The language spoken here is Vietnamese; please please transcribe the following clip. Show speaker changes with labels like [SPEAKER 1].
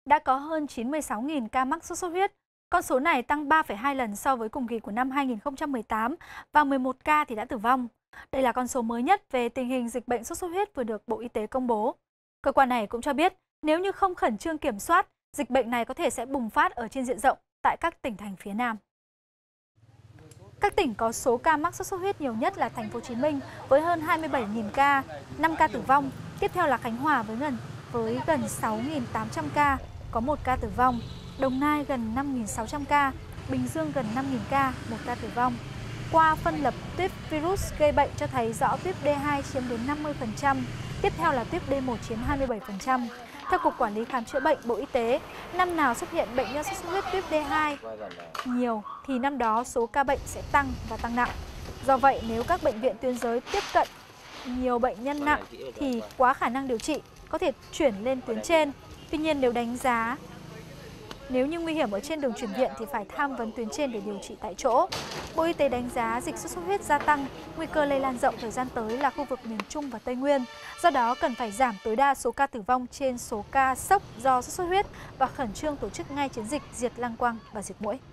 [SPEAKER 1] đã có hơn 96.000 ca mắc sốt xuất huyết. Con số này tăng 3,2 lần so với cùng kỳ của năm 2018 và 11 ca thì đã tử vong. Đây là con số mới nhất về tình hình dịch bệnh sốt xuất huyết vừa được Bộ Y tế công bố. Cơ quan này cũng cho biết nếu như không khẩn trương kiểm soát, dịch bệnh này có thể sẽ bùng phát ở trên diện rộng tại các tỉnh thành phía Nam. Các tỉnh có số ca mắc sốt xuất huyết nhiều nhất là Thành phố Hồ Chí Minh với hơn 27.000 ca, 5 ca tử vong. Tiếp theo là Khánh Hòa với gần 6.800 ca, có 1 ca tử vong. Đồng Nai gần 5.600 ca, Bình Dương gần 5.000 ca, 1 ca tử vong. Qua phân lập tuyếp virus gây bệnh cho thấy rõ tuyếp D2 chiếm đến 50%, tiếp theo là tuyếp D1 chiếm 27%. Theo Cục Quản lý Khám chữa bệnh Bộ Y tế, năm nào xuất hiện bệnh nhân sốt xuất huyết tuyếp D2 nhiều thì năm đó số ca bệnh sẽ tăng và tăng nặng. Do vậy, nếu các bệnh viện tuyến dưới tiếp cận nhiều bệnh nhân nặng thì quá khả năng điều trị, có thể chuyển lên tuyến trên. Tuy nhiên, nếu như nguy hiểm ở trên đường chuyển viện thì phải tham vấn tuyến trên để điều trị tại chỗ. Bộ Y tế đánh giá dịch sốt xuất huyết gia tăng, nguy cơ lây lan rộng thời gian tới là khu vực miền Trung và Tây Nguyên. Do đó cần phải giảm tối đa số ca tử vong trên số ca sốc do sốt xuất huyết và khẩn trương tổ chức ngay chiến dịch diệt lăng quăng và diệt muỗi.